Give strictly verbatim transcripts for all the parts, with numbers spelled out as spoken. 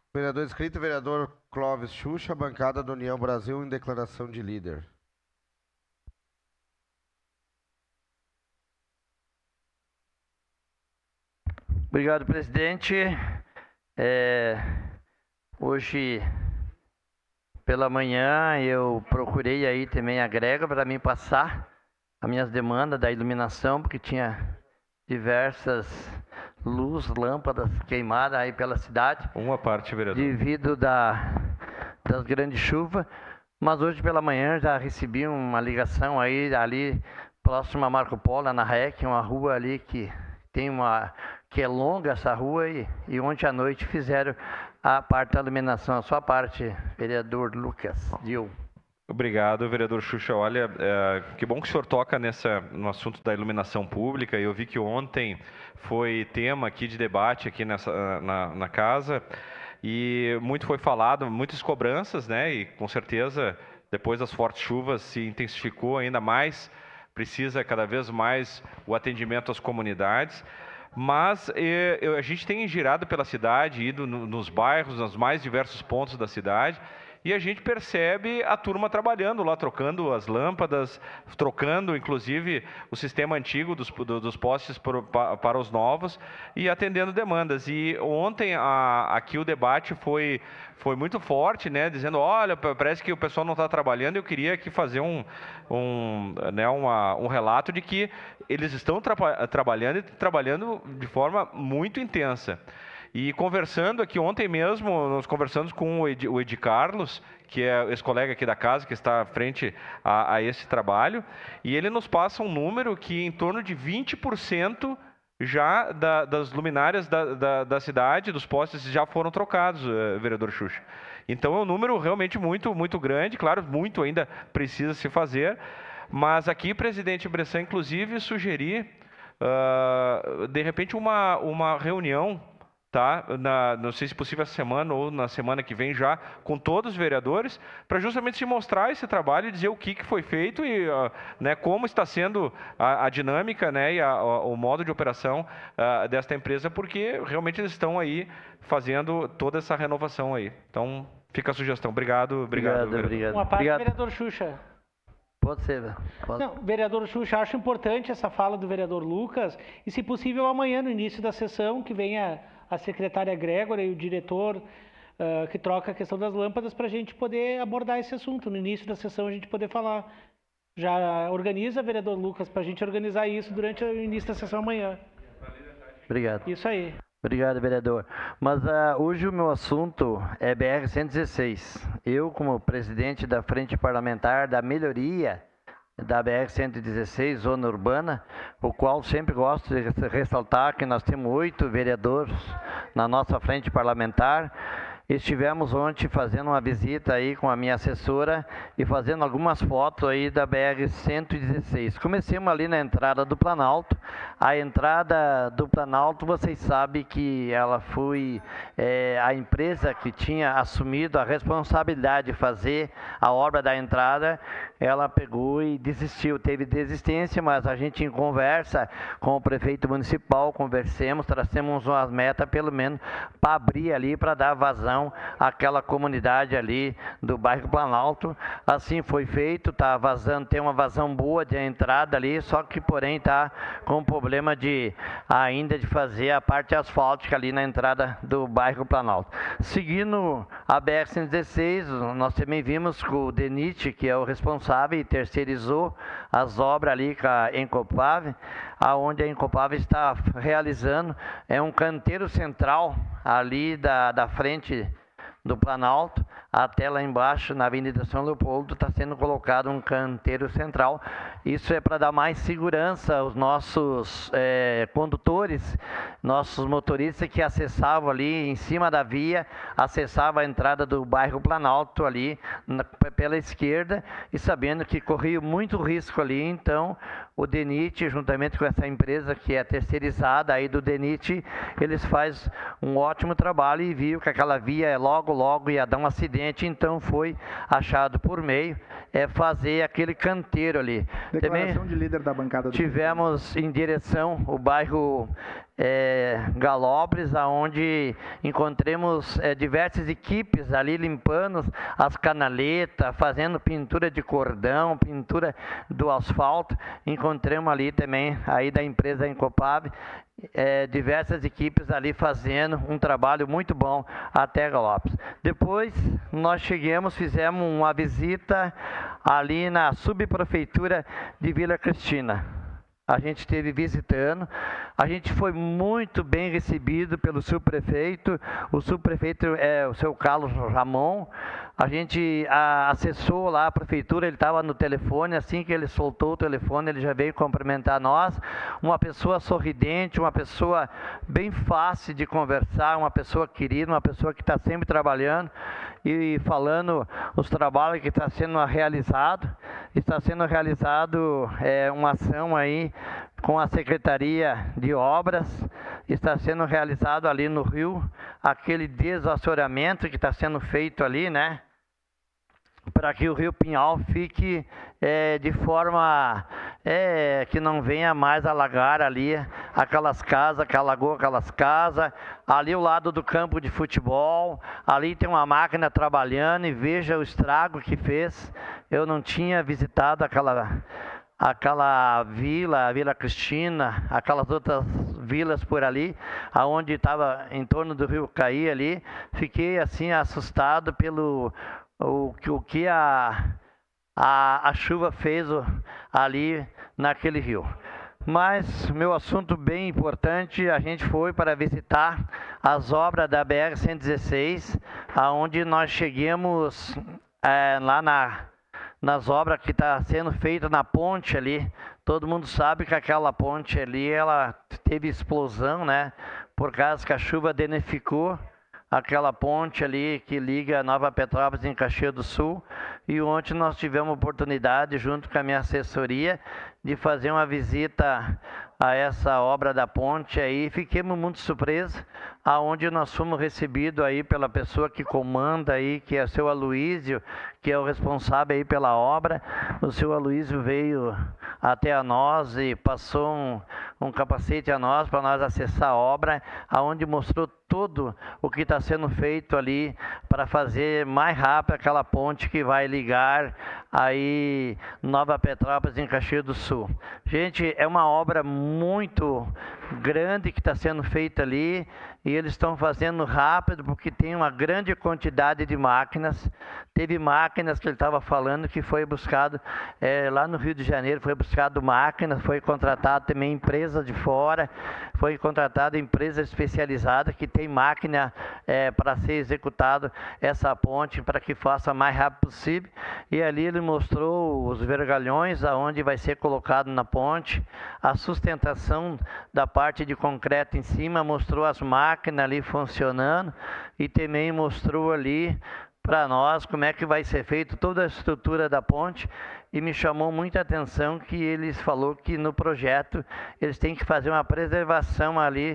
Vereador inscrito, vereador Clóvis Xuxa, bancada da União Brasil, em declaração de líder. Obrigado, presidente. É, hoje, pela manhã, eu procurei aí também a Grega para me passar as minhas demandas da iluminação, porque tinha diversas luzes, lâmpadas queimadas aí pela cidade. Uma parte, vereador. Devido da, das grandes chuvas. Mas hoje pela manhã já recebi uma ligação aí, ali próximo a Marco Polo, na R E C, uma rua ali que tem uma... que é longa essa rua, e, e ontem à noite fizeram a parte da iluminação, a sua parte, vereador Lucas Dil. Obrigado, vereador Xuxa. Olha, é, que bom que o senhor toca nessa, no assunto da iluminação pública. Eu vi que ontem foi tema aqui de debate aqui nessa, na, na casa, e muito foi falado, muitas cobranças, né? E com certeza, depois das fortes chuvas, se intensificou ainda mais, precisa cada vez mais o atendimento às comunidades. Mas eh, a gente tem girado pela cidade, ido no, nos bairros, nos mais diversos pontos da cidade, e a gente percebe a turma trabalhando lá, trocando as lâmpadas, trocando inclusive o sistema antigo dos, dos postes para, para os novos e atendendo demandas. E ontem a, aqui o debate foi, foi muito forte, né, dizendo, olha, parece que o pessoal não está trabalhando. Eu queria aqui fazer um, um, né, uma, um relato de que eles estão tra trabalhando e trabalhando de forma muito intensa. E conversando aqui ontem mesmo, nós conversamos com o Ed, o Ed Carlos, que é esse colega aqui da casa, que está à frente a, a esse trabalho, e ele nos passa um número que em torno de vinte por cento já da, das luminárias da, da, da cidade, dos postes, já foram trocados, uh, vereador Xuxa. Então é um número realmente muito, muito grande, claro, muito ainda precisa se fazer, mas aqui, presidente Bressan, inclusive, sugeri, uh, de repente, uma, uma reunião, tá? Na, não sei se possível essa semana ou na semana que vem já, com todos os vereadores, para justamente se mostrar esse trabalho e dizer o que, que foi feito e uh, né, como está sendo a, a dinâmica, né, e a, a, o modo de operação uh, desta empresa, porque realmente eles estão aí fazendo toda essa renovação aí. Então, fica a sugestão. Obrigado, obrigado. Obrigado, obrigado. Uma parte, obrigado. vereador Xuxa. Pode ser. Pode. Não, vereador Xuxa, acho importante essa fala do vereador Lucas, e se possível amanhã, no início da sessão, que venha a secretária Grégora e o diretor uh, que troca a questão das lâmpadas, para a gente poder abordar esse assunto. No início da sessão a gente poder falar. Já organiza, vereador Lucas, para a gente organizar isso durante o início da sessão amanhã. Obrigado. Isso aí. Obrigado, vereador. Mas uh, hoje o meu assunto é B R cento e dezesseis. Eu, como presidente da Frente Parlamentar da Melhoria da B R cento e dezesseis, zona urbana, o qual sempre gosto de ressaltar que nós temos oito vereadores na nossa frente parlamentar. Estivemos ontem fazendo uma visita aí com a minha assessora e fazendo algumas fotos aí da B R cento e dezesseis. Comecemos ali na entrada do Planalto. A entrada do Planalto, vocês sabem que ela foi é, a empresa que tinha assumido a responsabilidade de fazer a obra da entrada, ela pegou e desistiu. Teve desistência, mas a gente em conversa com o prefeito municipal, conversemos, tracemos umas metas pelo menos para abrir ali, para dar vazão àquela comunidade ali do bairro Planalto. Assim foi feito, tá vazando, tem uma vazão boa de entrada ali, só que porém tá com problema de ainda de fazer a parte asfáltica ali na entrada do bairro Planalto. Seguindo a B R cento e dezesseis, nós também vimos que o DENIT, que é o responsável, e terceirizou as obras ali com a Encopave, aonde a Encopave está realizando, é um canteiro central ali da, da frente do Planalto, até lá embaixo, na Avenida São Leopoldo, está sendo colocado um canteiro central. Isso é para dar mais segurança aos nossos é, condutores, nossos motoristas que acessavam ali em cima da via, acessavam a entrada do bairro Planalto ali na, pela esquerda, e sabendo que corria muito risco ali. Então o DENIT, juntamente com essa empresa que é terceirizada aí do DENIT, eles fazem um ótimo trabalho e viu que aquela via logo, logo ia dar um acidente, então foi achado por meio é fazer aquele canteiro ali. Declaração Também de líder da bancada do tivemos em direção o bairro é, Galópolis, onde encontramos é, diversas equipes ali limpando as canaletas, fazendo pintura de cordão, pintura do asfalto. Encontramos ali também, aí da empresa Incopab, é, diversas equipes ali fazendo um trabalho muito bom até Galópolis. Depois nós chegamos, fizemos uma visita ali na subprefeitura de Vila Cristina. A gente esteve visitando, a gente foi muito bem recebido pelo subprefeito, o subprefeito é o seu Carlos Ramon. A gente a, acessou lá a prefeitura, ele estava no telefone, assim que ele soltou o telefone, ele já veio cumprimentar nós. Uma pessoa sorridente, uma pessoa bem fácil de conversar, uma pessoa querida, uma pessoa que está sempre trabalhando e falando os trabalhos que está sendo realizado. Está sendo realizado é, uma ação aí com a Secretaria de Obras, está sendo realizado ali no rio, aquele desassoreamento que está sendo feito ali, né? Para que o Rio Pinhal fique é, de forma é, que não venha mais alagar ali aquelas casas, que alagou aquelas casas, ali ao lado do campo de futebol, ali tem uma máquina trabalhando e veja o estrago que fez. Eu não tinha visitado aquela, aquela vila, a Vila Cristina, aquelas outras vilas por ali, aonde estava em torno do Rio Caí ali. Fiquei assim assustado pelo o, o que a, a, a chuva fez ali naquele rio. Mas meu assunto bem importante, a gente foi para visitar as obras da B R cento e dezesseis, aonde nós chegamos é, lá na, nas obras que está sendo feita na ponte ali. Todo mundo sabe que aquela ponte ali, ela teve explosão, né? Por causa que a chuva danificou aquela ponte ali que liga Nova Petrópolis em Caxias do Sul. E ontem nós tivemos a oportunidade, junto com a minha assessoria, de fazer uma visita a essa obra da ponte aí. Fiquemos muito surpresos, aonde nós fomos recebidos aí pela pessoa que comanda aí, que é o seu Aloísio, que é o responsável aí pela obra. O seu Aloísio veio até a nós e passou um, um capacete a nós, para nós acessar a obra, aonde mostrou tudo o que está sendo feito ali para fazer mais rápido aquela ponte que vai ligar aí Nova Petrópolis em Caxias do Sul. Gente, é uma obra muito grande que está sendo feita ali, e eles estão fazendo rápido porque tem uma grande quantidade de máquinas. Teve máquinas que ele estava falando que foi buscado é, lá no Rio de Janeiro, foi buscado máquinas, foi contratado também empresa de fora, foi contratada empresa especializada que tem máquina é, para ser executado essa ponte, para que faça mais rápido possível. E ali ele mostrou os vergalhões aonde vai ser colocado na ponte, a sustentação da parte de concreto em cima, mostrou as máquinas ali funcionando e também mostrou ali para nós como é que vai ser feito toda a estrutura da ponte. E me chamou muita atenção que eles falou que no projeto eles têm que fazer uma preservação ali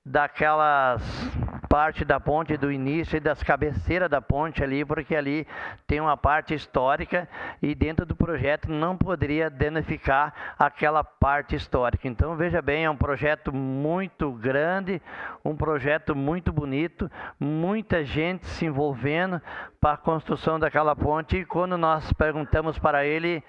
daquelas parte da ponte do início e das cabeceiras da ponte ali, porque ali tem uma parte histórica e dentro do projeto não poderia danificar aquela parte histórica. Então veja bem, é um projeto muito grande, um projeto muito bonito, muita gente se envolvendo para a construção daquela ponte. E quando nós perguntamos para ele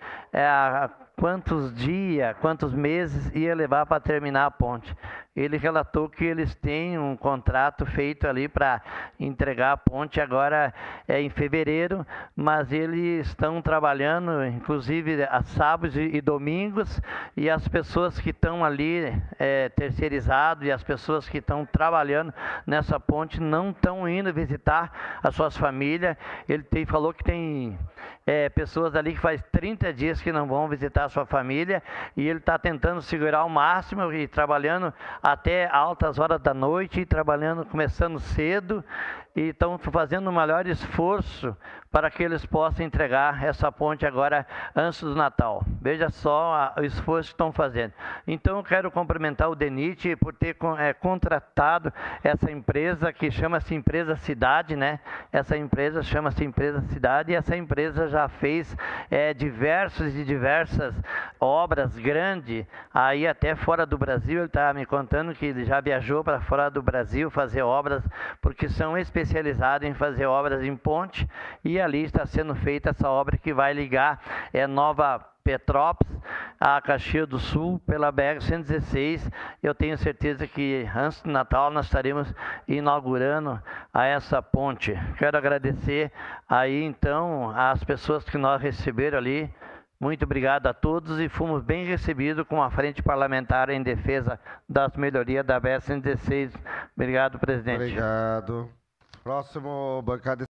é, quantos dias, quantos meses ia levar para terminar a ponte, ele relatou que eles têm um contrato feito ali para entregar a ponte agora é, em fevereiro, mas eles estão trabalhando, inclusive, a sábados e domingos, e as pessoas que estão ali é, terceirizadas e as pessoas que estão trabalhando nessa ponte não estão indo visitar as suas famílias. Ele tem, falou que tem é, pessoas ali que faz trinta dias que não vão visitar a sua família, e ele está tentando segurar ao máximo e trabalhando até altas horas da noite, e trabalhando, começando cedo, e estão fazendo o maior esforço para que eles possam entregar essa ponte agora antes do Natal. Veja só a, o esforço que estão fazendo. Então eu quero cumprimentar o DENIT por ter é, contratado essa empresa que chama-se Empresa Cidade, né? Essa empresa chama-se Empresa Cidade, e essa empresa já fez é, diversos e diversas obras grandes, aí até fora do Brasil. Ele está me contando contando que ele já viajou para fora do Brasil fazer obras, porque são especializados em fazer obras em ponte, e ali está sendo feita essa obra que vai ligar é, Nova Petrópolis a Caxias do Sul pela B R cento e dezesseis. Eu tenho certeza que antes do Natal nós estaremos inaugurando a essa ponte. Quero agradecer aí então às pessoas que nós receberam ali. Muito obrigado a todos e fomos bem recebidos com a Frente Parlamentar em defesa das melhorias da B R cento e dezesseis. Obrigado, presidente. Obrigado. Próximo, bancada